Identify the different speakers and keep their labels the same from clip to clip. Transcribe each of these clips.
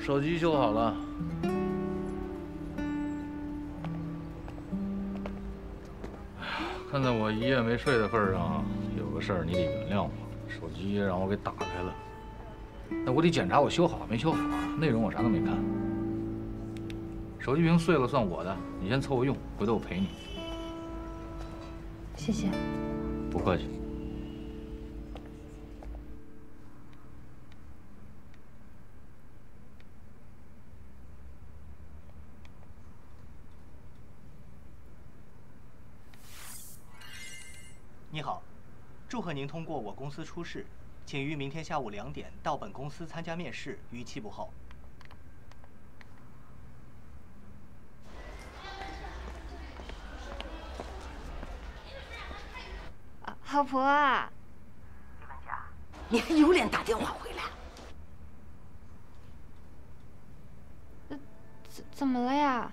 Speaker 1: 手机修好了。看在我一夜没睡的份上，有个事儿你得原谅我。手机让我给打开了，那我得检查我修好没修好啊，内容我啥都没看。手机屏碎了算我的，你先凑合用，回头我赔你。
Speaker 2: 谢谢。
Speaker 1: 不客气。
Speaker 3: 你好，祝贺您通过我公司初试，请于明天下午2点到本公司参加面试，逾期不候。
Speaker 2: 老婆啊，
Speaker 4: 李文佳，你还有脸打电话回来？
Speaker 2: 怎么了呀？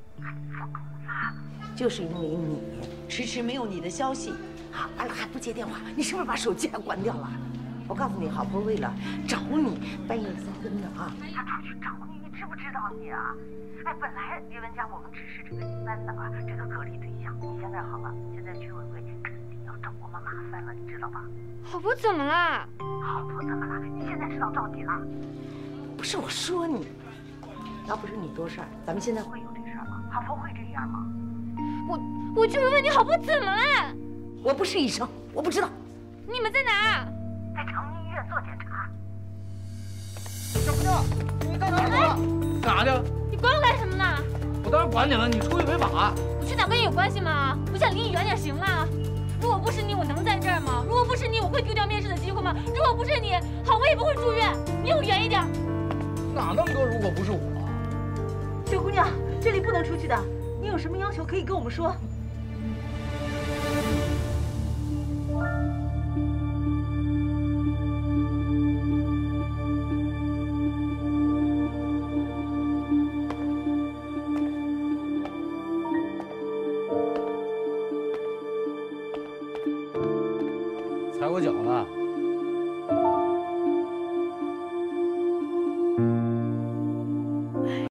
Speaker 4: 就是因为你迟迟没有你的消息，啊，完了还不接电话，你是不是把手机还关掉了？我告诉你，好婆为了找你，半夜3更的啊，他出去找你，你知不知道你啊？哎，本来李文佳我们只是这个一般的啊，这个隔离对象，你现在好了，现在居委会肯定要找我们麻烦了，你知道吧？
Speaker 2: 好婆怎么了？
Speaker 4: 好婆怎么了？你现在知道到底了？不是我说你，要不是你多事儿，咱们现在会有这事儿吗？好婆会这样吗？
Speaker 2: 我就是问你好婆怎么了？
Speaker 4: 我不是医生，我不知道。
Speaker 2: 你们在哪？
Speaker 4: 在长宁医院做检查。
Speaker 1: 小姑娘，你干哪儿去了？干啥去？
Speaker 2: 你管我干什么呢？
Speaker 1: 我当然管你了，你出去违法。
Speaker 2: 我去哪跟你有关系吗？我想离你远点行吗？如果不是你，我能在这儿吗？如果不是你，我会丢掉面试的机会吗？如果不是你，好，我也不会住院。离我远一点。
Speaker 1: 哪那么多如果不是我？
Speaker 5: 小姑娘，这里不能出去的。你有什么要求可以跟我们说。
Speaker 1: 踩我脚了。